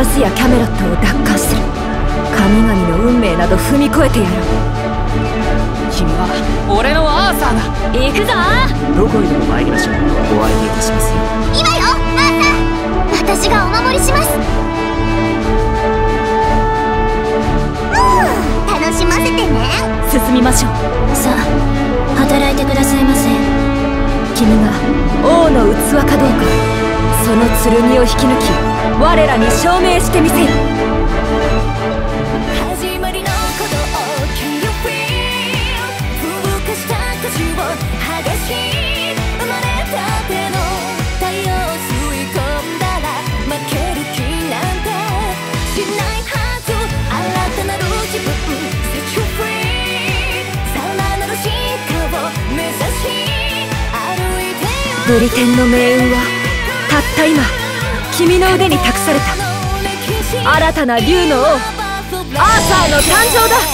ラスやキャメロットを奪還する。神々の運命など踏み越えてやろう。 君は俺のアーサーだ。 行くぞ。 どこへでも参りましょう。お相手いたしますよ。 今よ、アーサー。私がお守りします。楽しませてね。 進みましょう。 さあ、働いてくださいませ。 君が王の器かどうか、その剣を引き抜き我らに証明してみせよ。 始まりのことを Can you feel 風化した果汁を剥がし、生まれたての太陽を吸い込んだら負ける気なんてしないはず。新たなる自分 Set you free さらなる進化を目指し歩いてよ。 ブリテンの命運はたった今君の腕に託された。新たな竜の王アーサーの誕生だ。